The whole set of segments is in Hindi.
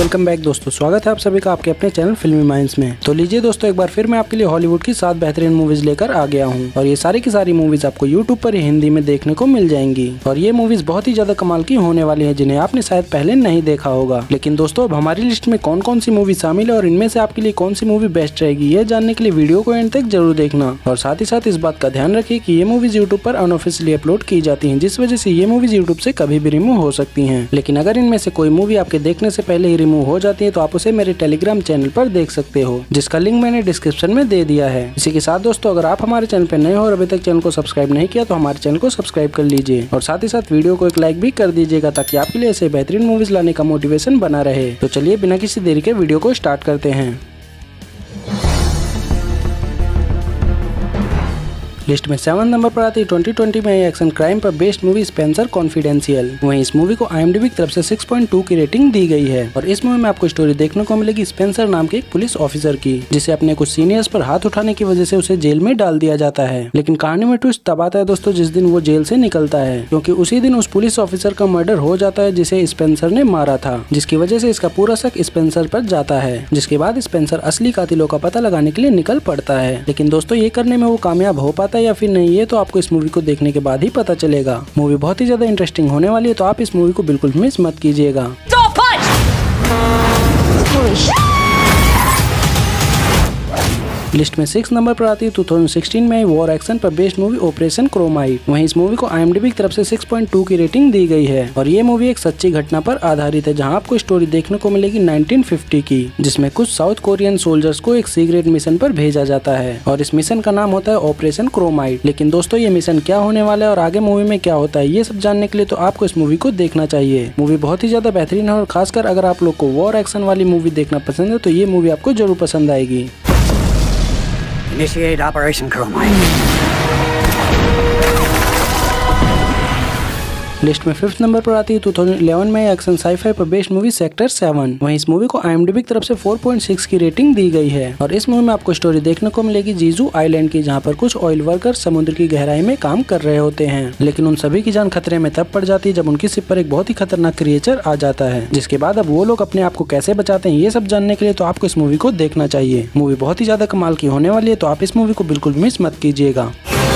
वेलकम बैक दोस्तों, स्वागत है आप सभी का आपके अपने चैनल फिल्मी माइंड्स में। तो लीजिए दोस्तों, एक बार फिर मैं आपके लिए हॉलीवुड की 7 बेहतरीन मूवीज लेकर आ गया हूं और ये सारी की सारी मूवीज आपको यूट्यूब पर ही हिंदी में देखने को मिल जाएंगी और ये मूवीज बहुत ही ज्यादा कमाल की होने वाली है, जिन्हें आपने शायद पहले नहीं देखा होगा। लेकिन दोस्तों, अब हमारी लिस्ट में कौन कौन सी मूवी शामिल है और इनमें से आपके लिए कौन सी मूवी बेस्ट रहेगी, ये जानने के लिए वीडियो को एंड तक जरूर देखना। और साथ ही साथ इस बात का ध्यान रखिए कि ये मूवीज यूट्यूब पर अनऑफिशियली अपलोड की जाती है, जिस वजह से ये मूवीज यूट्यूब से कभी भी रिमूव हो सकती है। लेकिन अगर इनमें से कोई मूवी आपके देखने से पहले ही रिमूव हो जाती है तो आप उसे मेरे टेलीग्राम चैनल पर देख सकते हो, जिसका लिंक मैंने डिस्क्रिप्शन में दे दिया है। इसी के साथ दोस्तों, अगर आप हमारे चैनल पर नए हो और अभी तक चैनल को सब्सक्राइब नहीं किया तो हमारे चैनल को सब्सक्राइब कर लीजिए और साथ ही साथ वीडियो को एक लाइक भी कर दीजिएगा, ताकि आपके लिए ऐसे बेहतरीन मूवीज लाने का मोटिवेशन बना रहे। तो चलिए बिना किसी देरी के वीडियो को स्टार्ट करते हैं। लिस्ट में 7 नंबर पर आती है 2020 में एक्शन क्राइम पर बेस्ड मूवी स्पेंसर कॉन्फिडेंशियल। वहीं इस मूवी को IMDb की तरफ से 6.2 की रेटिंग दी गई है और इस मूवी में आपको स्टोरी देखने को मिलेगी स्पेंसर नाम के एक पुलिस ऑफिसर की, जिसे अपने कुछ सीनियर्स पर हाथ उठाने की वजह से उसे जेल में डाल दिया जाता है। लेकिन कहानी में ट्विस्ट तब आता है दोस्तों जिस दिन वो जेल से निकलता है, क्योंकि उसी दिन उस पुलिस ऑफिसर का मर्डर हो जाता है जिसे स्पेंसर ने मारा था, जिसकी वजह से इसका पूरा शक स्पेंसर पर जाता है। जिसके बाद स्पेंसर असली कातिलों का पता लगाने के लिए निकल पड़ता है। लेकिन दोस्तों, ये करने में वो कामयाब हो पाता है या फिर नहीं, ये तो आपको इस मूवी को देखने के बाद ही पता चलेगा। मूवी बहुत ही ज्यादा इंटरेस्टिंग होने वाली है, तो आप इस मूवी को बिल्कुल मिस मत कीजिएगा। लिस्ट में 6 नंबर पर आती है 2016 में वॉर एक्शन पर बेस्ड मूवी ऑपरेशन क्रोमाइट। वहीं इस मूवी को IMDb की तरफ से 6.2 की रेटिंग दी गई है और ये मूवी एक सच्ची घटना पर आधारित है, जहां आपको स्टोरी देखने को मिलेगी 1950 की, जिसमें कुछ साउथ कोरियन सोल्जर्स को एक सीक्रेट मिशन पर भेजा जाता है और इस मिशन का नाम होता है ऑपरेशन क्रोमाइट। लेकिन दोस्तों, ये मिशन क्या होने वाला है और आगे मूवी में क्या होता है, ये सब जानने के लिए तो आपको इस मूवी को देखना चाहिए। मूवी बहुत ही ज्यादा बेहतरीन है और खासकर अगर आप लोग को वॉर एक्शन वाली मूवी देखना पसंद है तो ये मूवी आपको जरूर पसंद आएगी। Initiate Operation Chromite. लिस्ट में 5th नंबर पर आती है 2011 में एक्शन साई-फाई पर बेस्ड मूवी सेक्टर 7। वहीं इस मूवी को IMDb की तरफ से 4.6 की रेटिंग दी गई है और इस मूवी में आपको स्टोरी देखने को मिलेगी जीजू आइलैंड की, जहां पर कुछ ऑयल वर्कर समुद्र की गहराई में काम कर रहे होते हैं। लेकिन उन सभी की जान खतरे में तब पड़ जाती है जब उनकी शिप पर एक बहुत ही खतरनाक क्रिएचर आ जाता है, जिसके बाद अब वो लोग अपने आप को कैसे बचाते हैं, ये सब जानने के लिए तो आपको इस मूवी को देखना चाहिए। मूवी बहुत ही ज्यादा कमाल की होने वाली है, तो आप इस मूवी को बिल्कुल मिस मत कीजिएगा।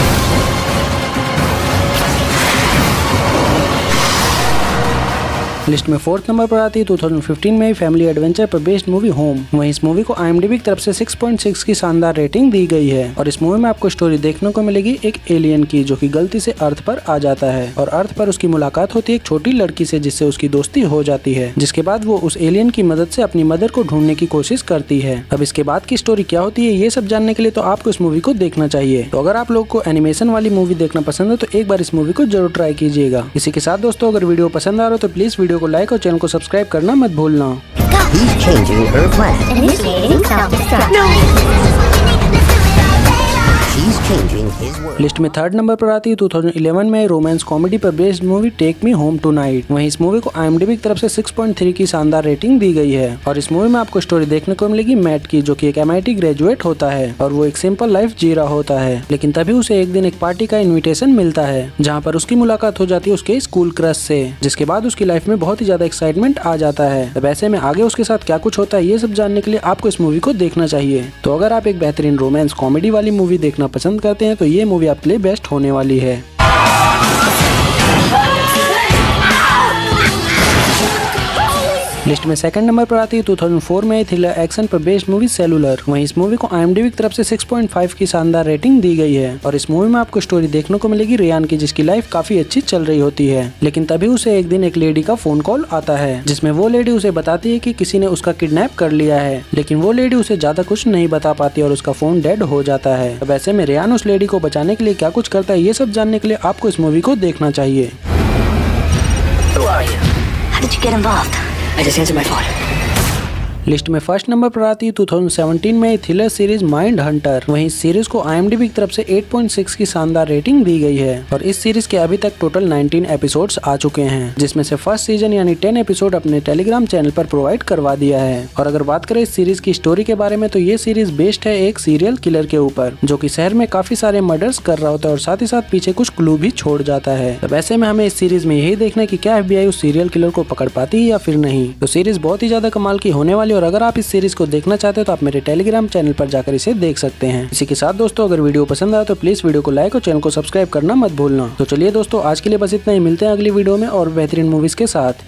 लिस्ट में 4th नंबर पर आती है 2015 में फैमिली एडवेंचर पर बेस्ड मूवी होम। वहीं इस मूवी को IMDb की तरफ से 6.6 की शानदार रेटिंग दी गई है और इस मूवी में आपको स्टोरी देखने को मिलेगी एक एलियन की, जो कि गलती से अर्थ पर आ जाता है और अर्थ पर उसकी मुलाकात होती है एक छोटी लड़की से, जिससे उसकी दोस्ती हो जाती है। जिसके बाद वो उस एलियन की मदद से अपनी मदर को ढूंढने की कोशिश करती है। अब इसके बाद की स्टोरी क्या होती है, ये सब जानने के लिए तो आपको इस मूवी को देखना चाहिए। तो अगर आप लोग को एनिमेशन वाली मूवी देखना पसंद है तो एक बार इस मूवी को जरूर ट्राई कीजिएगा। इसी के साथ दोस्तों, अगर वीडियो पसंद आ रहा हो तो प्लीज वीडियो को लाइक और चैनल को सब्सक्राइब करना मत भूलना। He's changing her plan. Initiating self-destruct. No! He's changing his world. List में 3rd नंबर पर आती है 2011 में रोमांस कॉमेडी पर based movie take me home tonight. वहीं इस मूवी को IMDb की तरफ से 6.3 की शानदार रेटिंग दी गई है और इस मूवी में आपको स्टोरी देखने को मिलेगी मैट की, जो कि एक MIT ग्रेजुएट होता है और वो एक सिंपल लाइफ जी रहा होता है। लेकिन तभी उसे एक दिन एक पार्टी का इन्विटेशन मिलता है, जहाँ पर उसकी मुलाकात हो जाती है उसके स्कूल क्रश से, जिसके बाद उसकी लाइफ में बहुत ही ज्यादा एक्साइटमेंट आ जाता है। अब ऐसे में आगे उसके साथ क्या कुछ होता है, ये सब जानने के लिए आपको इस मूवी को देखना चाहिए। तो अगर आप एक बेहतरीन रोमांस कॉमेडी वाली मूवी देखना पसंद करते हैं तो ये मूवी आपके लिए बेस्ट होने वाली है। लिस्ट में 2nd नंबर पर आती है 2004 में थ्रिलर एक्शन पर बेस्ड मूवी सेलुलर। वहीं इस मूवी को IMDb की तरफ से 6.5 की शानदार रेटिंग दी गई है और इस मूवी में आपको स्टोरी देखने को मिलेगी रेयान की, जिसकी लाइफ काफी अच्छी चल रही होती है। लेकिन तभी उसे एक दिन एक लेडी का फोन कॉल आता है, जिसमें वो लेडी उसे बताती है कि किसी ने उसका किडनैप कर लिया है। लेकिन वो लेडी उसे ज्यादा कुछ नहीं बता पाती और उसका फोन डेड हो जाता है। अब ऐसे में रेयान उस लेडी को बचाने के लिए क्या कुछ करता है, ये सब जानने के लिए आपको इस मूवी को देखना चाहिए। Who are you? How did you get involved? I just answered my phone. List में फर्स्ट नंबर पर आती है 2017 में थ्रिलर सीरीज माइंड हंटर। वहीं इस सीरीज को IMDb की तरफ से 8.6 की शानदार रेटिंग दी गई है और इस सीरीज के अभी तक टोटल 19 एपिसोड्स आ चुके हैं, जिसमें से फर्स्ट सीजन यानी 10 एपिसोड अपने टेलीग्राम चैनल पर प्रोवाइड करवा दिया है। और अगर बात करें इस सीरीज की स्टोरी के बारे में तो ये सीरीज बेस्ड है एक सीरियल किलर के ऊपर, जो कि शहर में काफी सारे मर्डर्स कर रहा होता है और साथ ही साथ पीछे कुछ क्लू भी छोड़ जाता है। तो वैसे में हमें इस सीरीज में यही देखना है कि क्या FBI उस सीरियल किलर को पकड़ पाती है या फिर नहीं। तो सीरीज बहुत ही ज्यादा कमाल की होने वाली, और अगर आप इस सीरीज को देखना चाहते हो तो आप मेरे टेलीग्राम चैनल पर जाकर इसे देख सकते हैं। इसी के साथ दोस्तों अगर वीडियो पसंद आया तो प्लीज वीडियो को लाइक और चैनल को सब्सक्राइब करना मत भूलना। तो चलिए दोस्तों आज के लिए बस इतना ही, मिलते हैं अगली वीडियो में और बेहतरीन मूवीज के साथ।